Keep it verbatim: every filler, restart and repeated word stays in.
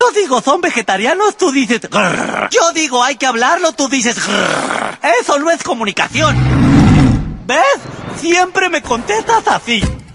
Yo digo son vegetarianos, tú dices grrr. Yo digo hay que hablarlo, tú dices grrr. Eso no es comunicación. ¿Ves? Siempre me contestas así.